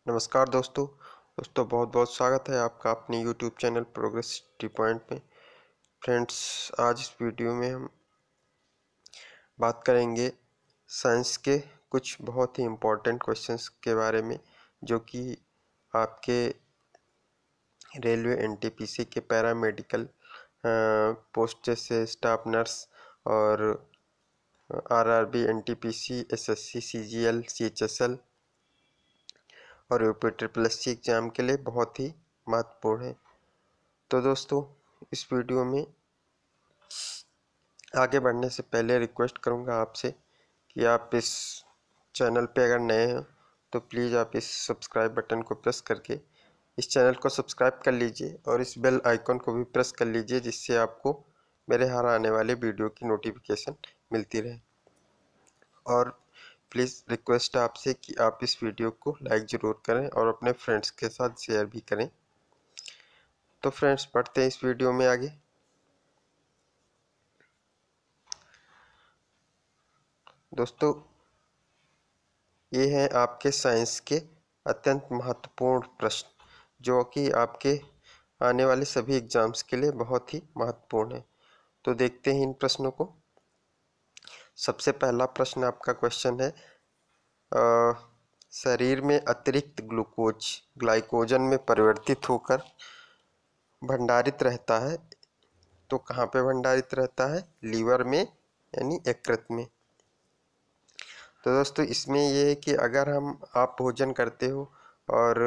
नमस्कार दोस्तों बहुत बहुत स्वागत है आपका अपने YouTube channel progress T point में। फ्रेंड्स, आज इस वीडियो में हम बात करेंगे साइंस के कुछ बहुत ही इम्पोर्टेंट क्वेश्चंस के बारे में, जो कि आपके रेलवे एनटीपीसी के पैरामेडिकल पोस्ट जैसे स्टाफ नर्स और RRB, NTPC, SSC, CGL, CHSL और यूपी एग्जाम के लिए बहुत ही महत्वपूर्ण है। तो दोस्तों, इस वीडियो में आगे बढ़ने से पहले रिक्वेस्ट करूंगा आपसे कि आप इस चैनल पे अगर नए हैं तो प्लीज़ आप इस सब्सक्राइब बटन को प्रेस करके इस चैनल को सब्सक्राइब कर लीजिए और इस बेल आइकन को भी प्रेस कर लीजिए, जिससे आपको मेरे हर आने वाले वीडियो की नोटिफिकेशन मिलती रहे। और प्लीज़ रिक्वेस्ट है आपसे कि आप इस वीडियो को लाइक ज़रूर करें और अपने फ्रेंड्स के साथ शेयर भी करें। तो फ्रेंड्स, बढ़ते हैं इस वीडियो में आगे। दोस्तों, ये हैं आपके साइंस के अत्यंत महत्वपूर्ण प्रश्न, जो कि आपके आने वाले सभी एग्जाम्स के लिए बहुत ही महत्वपूर्ण है। तो देखते हैं इन प्रश्नों को। सबसे पहला प्रश्न आपका क्वेश्चन है, शरीर में अतिरिक्त ग्लूकोज ग्लाइकोजन में परिवर्तित होकर भंडारित रहता है, तो कहाँ पे भंडारित रहता है? लीवर में, यानी यकृत में। तो दोस्तों, इसमें ये है कि अगर आप भोजन करते हो और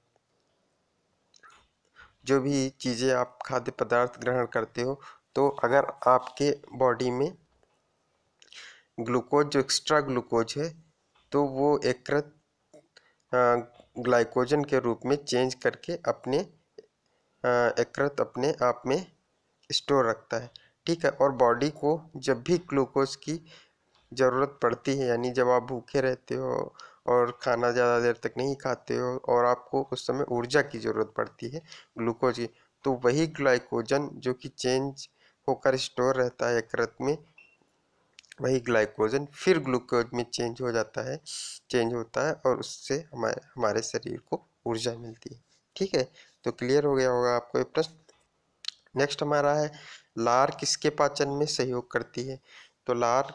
जो भी चीज़ें आप खाद्य पदार्थ ग्रहण करते हो, तो अगर आपके बॉडी में ग्लूकोज, जो एक्स्ट्रा ग्लूकोज है, तो वो यकृत ग्लाइकोजन के रूप में चेंज करके अपने यकृत अपने आप में स्टोर रखता है। ठीक है। और बॉडी को जब भी ग्लूकोज की ज़रूरत पड़ती है, यानी जब आप भूखे रहते हो और खाना ज़्यादा देर तक नहीं खाते हो और आपको उस समय ऊर्जा की ज़रूरत पड़ती है ग्लूकोज की, तो वही ग्लाइकोजन जो कि चेंज होकर स्टोर रहता है यकृत में, वही ग्लाइकोजन फिर ग्लूकोज में चेंज होता है और उससे हमारे शरीर को ऊर्जा मिलती है। ठीक है। तो क्लियर हो गया होगा आपको ये प्रश्न। नेक्स्ट हमारा है, लार किसके पाचन में सहयोग करती है? तो लार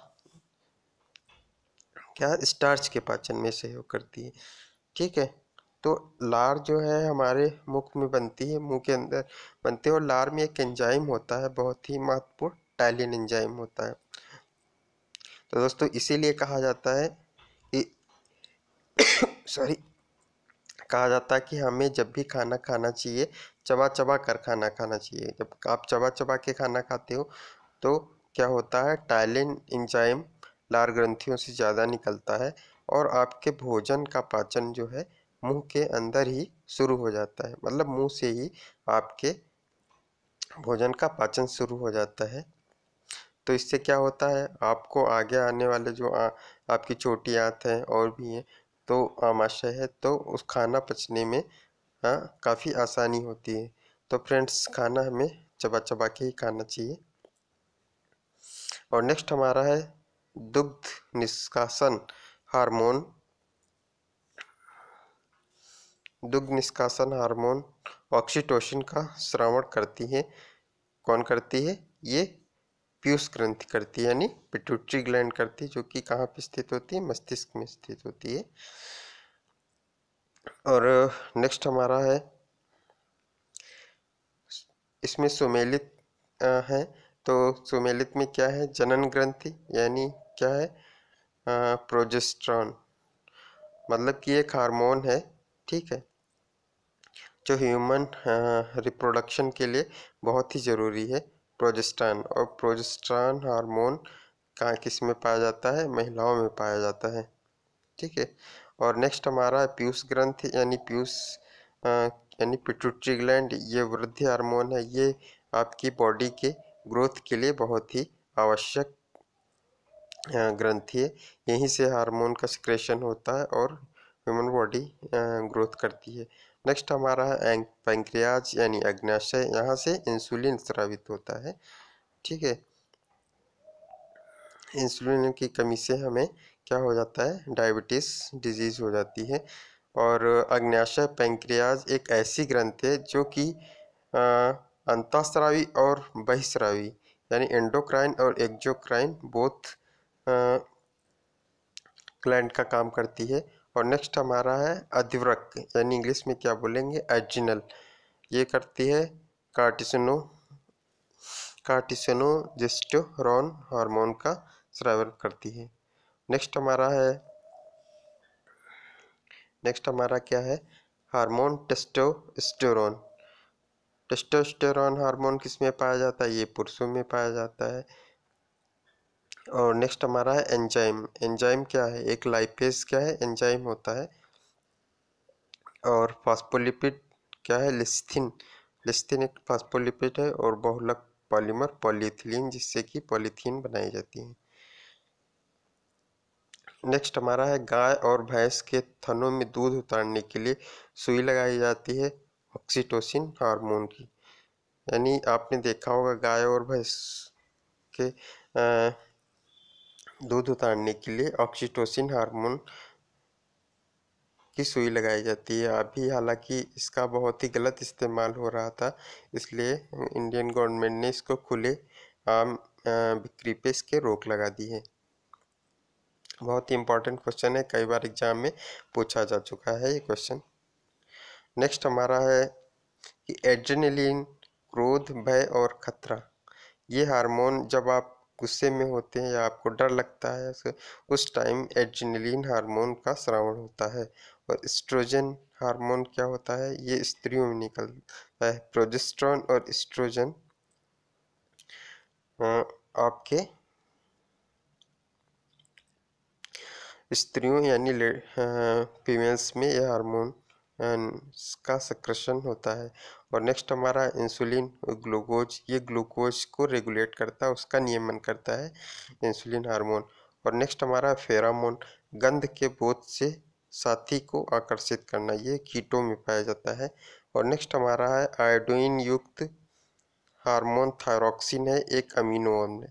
क्या स्टार्च के पाचन में सहयोग करती है। ठीक है। तो लार जो है हमारे मुख में बनती है, मुंह के अंदर बनती है, और लार में एक एंजाइम होता है, बहुत ही महत्वपूर्ण टाइलिन एंजाइम होता है। तो दोस्तों, इसीलिए कहा जाता है कि सॉरी कहा जाता है कि हमें जब भी खाना खाना चाहिए, चबा चबा कर खाना खाना चाहिए। जब आप चबा चबा के खाना खाते हो तो क्या होता है, टाइलिन एंजाइम लार ग्रंथियों से ज़्यादा निकलता है और आपके भोजन का पाचन जो है मुंह के अंदर ही शुरू हो जाता है, मतलब मुंह से ही आपके भोजन का पाचन शुरू हो जाता है। तो इससे क्या होता है, आपको आगे आने वाले जो आपकी छोटी आंत है और भी है, तो आमाशय है, तो उस खाना पचने में काफ़ी आसानी होती है। तो फ्रेंड्स, खाना हमें चबा चबा के ही खाना चाहिए। और नेक्स्ट हमारा है, दुग्ध निष्कासन हार्मोन दुग्ध निष्कासन हार्मोन ऑक्सीटोसिन का स्रावण करती है। कौन करती है? ये पीयूष ग्रंथि करती है, यानी पिट्यूटरी ग्लैंड करती है, जो कि कहाँ पे स्थित होती है? मस्तिष्क में स्थित होती है। और नेक्स्ट हमारा है, इसमें सुमेलित है। तो सुमेलित में क्या है? जनन ग्रंथि, यानी क्या है? प्रोजेस्टेरॉन, मतलब कि एक हार्मोन है, ठीक है, जो ह्यूमन रिप्रोडक्शन के लिए बहुत ही ज़रूरी है, प्रोजेस्टेरॉन। और प्रोजेस्टेरॉन हार्मोन कहाँ किस में पाया जाता है? महिलाओं में पाया जाता है। ठीक है। और नेक्स्ट हमारा है पीयूष ग्रंथि, यानी यानी पिट्यूटरी ग्लैंड। ये वृद्धि हार्मोन है, ये आपकी बॉडी के ग्रोथ के लिए बहुत ही आवश्यक ग्रंथि है। यहीं से हार्मोन का सिक्रेशन होता है और ह्यूमन बॉडी ग्रोथ करती है। नेक्स्ट हमारा है पैंक्रियाज, यानी अग्न्याशय। यहाँ से इंसुलिन स्रावित होता है। ठीक है। इंसुलिन की कमी से हमें क्या हो जाता है? डायबिटीज़ डिजीज़ हो जाती है। और अग्न्याशय पैंक्रियाज एक ऐसी ग्रंथि है जो कि अंतःस्रावी और बहिस्रावी यानी एंडोक्राइन और एक्सोक्राइन बोथ ग्लैंड का काम करती है। और नेक्स्ट हमारा है अधिवृक्क यानी इंग्लिश में क्या बोलेंगे एड्रिनल, ये करती है कार्टिसोनोजेस्टेरोन हार्मोन का स्रावन करती है। नेक्स्ट हमारा क्या है हार्मोन टेस्टोस्टेरोन। टेस्टोस्टेरोन हार्मोन किस में पाया जाता है, ये पुरुषों में पाया जाता है। और नेक्स्ट हमारा है एंजाइम। एंजाइम क्या है, एक लाइपेज क्या है एंजाइम होता है। और फास्फोलिपिड क्या है लिस्थिन। लिस्थिन एक फास्फोलिपिड है और बहुलक पॉलीमर पॉलीइथिलीन जिससे कि पॉलीथीन बनाई जाती है। नेक्स्ट हमारा है गाय और भैंस के थनों में दूध उतारने के लिए सुई लगाई जाती है ऑक्सीटोसिन हार्मोन की। यानी आपने देखा होगा गाय और भैंस के दूध उतारने के लिए ऑक्सीटोसिन हार्मोन की सुई लगाई जाती है। अभी हालांकि इसका बहुत ही गलत इस्तेमाल हो रहा था, इसलिए इंडियन गवर्नमेंट ने इसको खुले आम बिक्री पे इसके रोक लगा दी है। बहुत ही इंपॉर्टेंट क्वेश्चन है, कई बार एग्जाम में पूछा जा चुका है ये क्वेश्चन। नेक्स्ट हमारा है कि एड्रेनलिन क्रोध भय और खतरा, ये हार्मोन जब आप गुस्से में होते हैं या आपको डर लगता है उस टाइम एड्रेनलिन हार्मोन का स्रावन होता है। और एस्ट्रोजन हार्मोन क्या होता है, ये स्त्रियों में निकलता है। प्रोजेस्टेरॉन और एस्ट्रोजन आपके स्त्रियों यानी फीमेल्स में यह हार्मोन का सक्रेशन होता है। और नेक्स्ट हमारा इंसुलिन ग्लूकोज, ये ग्लूकोज को रेगुलेट करता है, उसका नियमन करता है इंसुलिन हार्मोन। और नेक्स्ट हमारा फेरामोन, गंध के बोध से साथी को आकर्षित करना, ये कीटों में पाया जाता है। और नेक्स्ट हमारा है आयोडीन युक्त हार्मोन थायरॉक्सिन है, एक अमीनो अम्ल।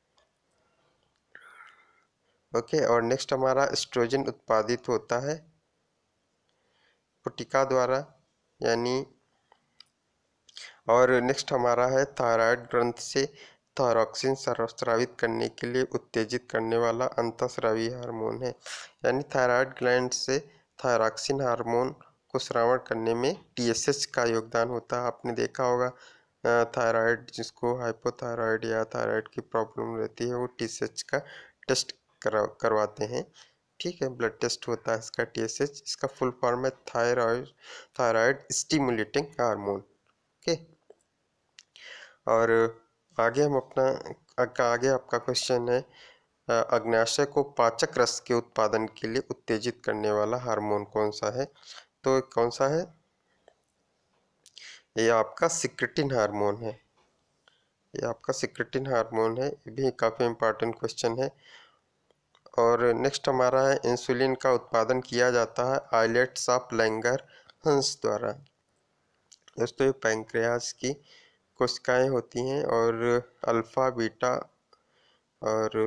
ओके, और नेक्स्ट हमारा एस्ट्रोजन उत्पादित होता है पुटिका द्वारा यानी। और नेक्स्ट हमारा है थायराइड ग्रंथ से थायरॉक्सिन स्रावित करने के लिए उत्तेजित करने वाला अंतःस्रावी हार्मोन है। यानी थायराइड ग्लैंड से थायरॉक्सिन हार्मोन को स्रावन करने में टीएसएच का योगदान होता है। आपने देखा होगा थायराइड जिसको हाइपोथायराइड या थायराइड की प्रॉब्लम रहती है वो टीएसएच का टेस्ट करवाते हैं। ठीक है, ब्लड टेस्ट होता है इसका टीएसएच, इसका फुल फॉर्म है थायराइड स्टिमुलेटिंग हार्मोन। ओके, और आगे हम आगे आपका क्वेश्चन है अग्न्याशय को पाचक रस के उत्पादन के लिए उत्तेजित करने वाला हार्मोन कौन सा है। तो कौन सा है, ये आपका सिक्रेटिन हार्मोन है। ये आपका सिक्रेटिन हार्मोन है, ये भी काफ़ी इम्पोर्टेंट क्वेश्चन है। और नेक्स्ट हमारा है इंसुलिन का उत्पादन किया जाता है आइलेट्स ऑफ लैंगरहंस द्वारा। दोस्तों ये पैंक्रियाज की कोशिकाएं होती हैं और अल्फा बीटा और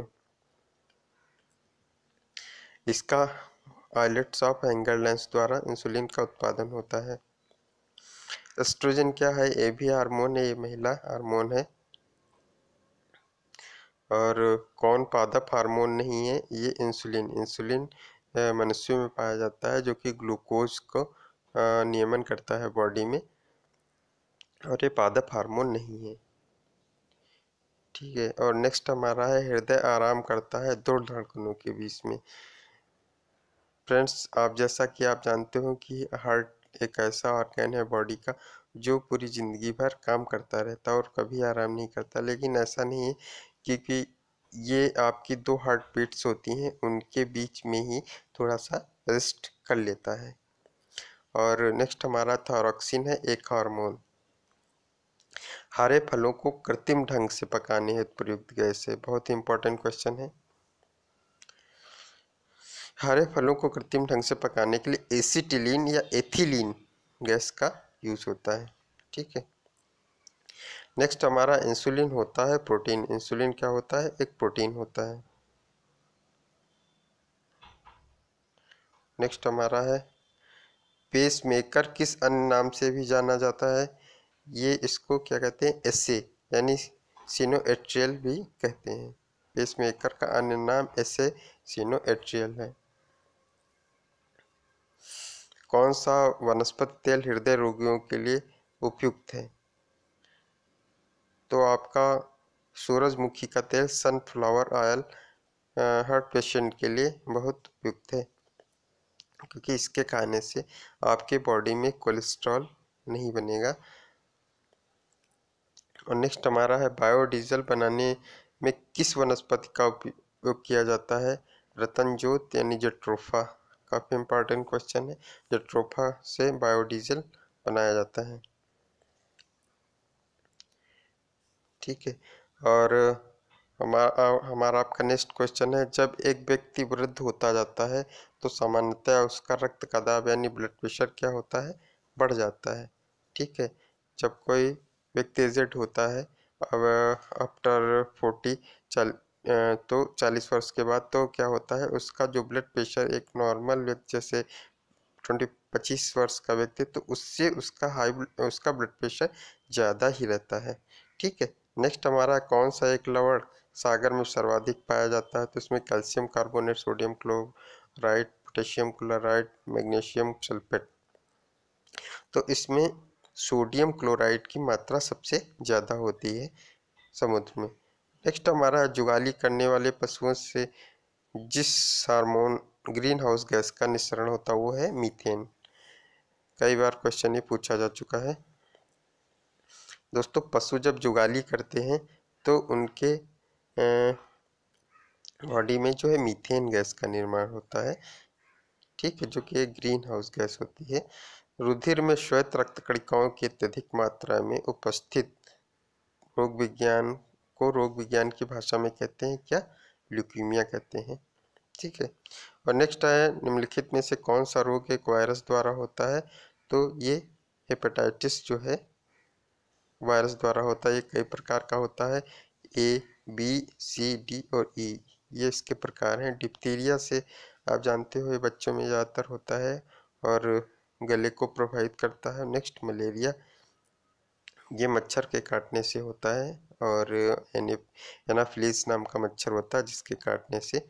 इसका आइलेट्स ऑफ लैंगरहंस द्वारा इंसुलिन का उत्पादन होता है। एस्ट्रोजन क्या है, ये भी हार्मोन है, ये महिला हार्मोन है। और कौन पादप हार्मोन नहीं है, ये इंसुलिन। इंसुलिन मनुष्यों में पाया जाता है जो कि ग्लूकोज को नियमन करता है बॉडी में, और ये पादप हार्मोन नहीं है। ठीक है, और नेक्स्ट हमारा है हृदय आराम करता है दो धड़कनों के बीच में। फ्रेंड्स, आप जैसा कि आप जानते हो कि हार्ट एक ऐसा ऑर्गन है बॉडी का जो पूरी ज़िंदगी भर काम करता रहता है और कभी आराम नहीं करता, लेकिन ऐसा नहीं है, क्योंकि ये आपकी दो हार्ट बीट्स होती हैं उनके बीच में ही थोड़ा सा रेस्ट कर लेता है। और नेक्स्ट हमारा थायरॉक्सिन है, एक हार्मोन। हरे फलों को कृत्रिम ढंग से पकाने हेतु प्रयुक्त गैस है, बहुत ही इंपॉर्टेंट क्वेश्चन है। हरे फलों को कृत्रिम ढंग से पकाने के लिए एसिटिलीन या एथिलीन गैस का यूज होता है। ठीक है, नेक्स्ट हमारा इंसुलिन होता है प्रोटीन। इंसुलिन क्या होता है, एक प्रोटीन होता है। नेक्स्ट हमारा है पेसमेकर किस अन्य नाम से भी जाना जाता है? ये इसको क्या कहते हैं? एसए यानी सिनोएट्रियल भी कहते हैं। पेसमेकर का अन्य नाम एसए सिनोएट्रियल है। कौन सा वनस्पति तेल हृदय रोगियों के लिए उपयुक्त है? तो आपका सूरजमुखी का तेल सनफ्लावर ऑयल हार्ट पेशेंट के लिए बहुत उपयुक्त है, क्योंकि इसके खाने से आपके बॉडी में कोलेस्ट्रॉल नहीं बनेगा। और नेक्स्ट हमारा है बायोडीजल बनाने में किस वनस्पति का उपयोग किया जाता है? रतनजोत यानी जेट्रोफा। काफ़ी इम्पोर्टेंट क्वेश्चन है। जेट्रोफा से बायोडीजल बनाया जाता है। ठीक है। और हमारा आपका नेक्स्ट क्वेश्चन है, जब एक व्यक्ति वृद्ध होता जाता है तो सामान्यतः उसका रक्त का दाब यानी ब्लड प्रेशर क्या होता है? बढ़ जाता है। ठीक है। जब कोई व्यक्ति एजेड होता है, अब आफ्टर 40 तो 40 वर्ष के बाद तो क्या होता है, उसका जो ब्लड प्रेशर एक नॉर्मल व्यक्ति जैसे 25 वर्ष का व्यक्ति, तो उससे उसका ब्लड प्रेशर ज़्यादा ही रहता है। ठीक है। नेक्स्ट हमारा कौन सा एक लवण सागर में सर्वाधिक पाया जाता है? तो इसमें calcium carbonate, sodium chloride, potassium chloride, magnesium sulphate. तो इसमें सोडियम क्लोराइड की मात्रा सबसे ज़्यादा होती है समुद्र में। नेक्स्ट हमारा जुगाली करने वाले पशुओं से जिस हार्मोन ग्रीन हाउस गैस का निस्सरण होता है वो है मीथेन। कई बार क्वेश्चन ये पूछा जा चुका है। दोस्तों, पशु जब जुगाली करते हैं तो उनके बॉडी में जो है मीथेन गैस का निर्माण होता है। ठीक है, जो कि एक ग्रीन हाउस गैस होती है। रुधिर में श्वेत रक्त कणिकाओं की अत्यधिक मात्रा में उपस्थित रोग विज्ञान की भाषा में कहते हैं क्या? ल्यूकीमिया कहते हैं। ठीक है। और नेक्स्ट है, निम्नलिखित में से कौन सा रोग एक वायरस द्वारा होता है? तो ये हेपेटाइटिस जो है वायरस द्वारा होता है। ये कई प्रकार का होता है, ए, बी, सी, डी और ई, ये इसके प्रकार हैं। डिप्थीरिया से आप जानते हो ये बच्चों में ज़्यादातर होता है और गले को प्रभावित करता है। नेक्स्ट मलेरिया, ये मच्छर के काटने से होता है और एनाफिलीज नाम का मच्छर होता है जिसके काटने से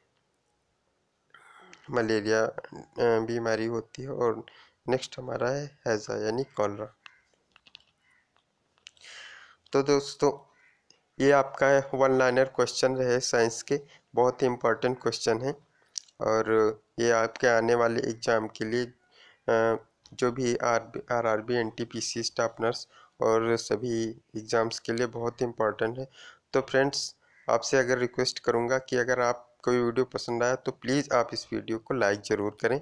मलेरिया बीमारी होती है। और नेक्स्ट हमारा है हैजा यानी कॉलरा। तो दोस्तों, ये आपका वन लाइनर क्वेश्चन रहे साइंस के, बहुत ही इम्पोर्टेंट क्वेश्चन है और ये आपके आने वाले एग्ज़ाम के लिए जो भी आरआरबी, एनटीपीसी, स्टाफ नर्स और सभी एग्ज़ाम्स के लिए बहुत ही इम्पोर्टेंट है। तो फ्रेंड्स, आपसे अगर रिक्वेस्ट करूँगा कि अगर आप कोई वीडियो पसंद आया तो प्लीज़ आप इस वीडियो को लाइक ज़रूर करें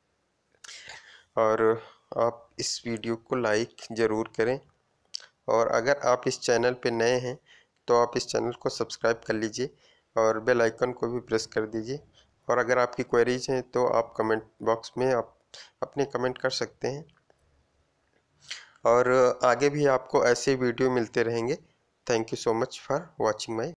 और आप इस वीडियो को लाइक ज़रूर करें। और अगर आप इस चैनल पे नए हैं तो आप इस चैनल को सब्सक्राइब कर लीजिए और बेल आइकन को भी प्रेस कर दीजिए। और अगर आपकी क्वेरीज हैं तो आप कमेंट बॉक्स में आप अपने कमेंट कर सकते हैं और आगे भी आपको ऐसे वीडियो मिलते रहेंगे। Thank you so much for watching my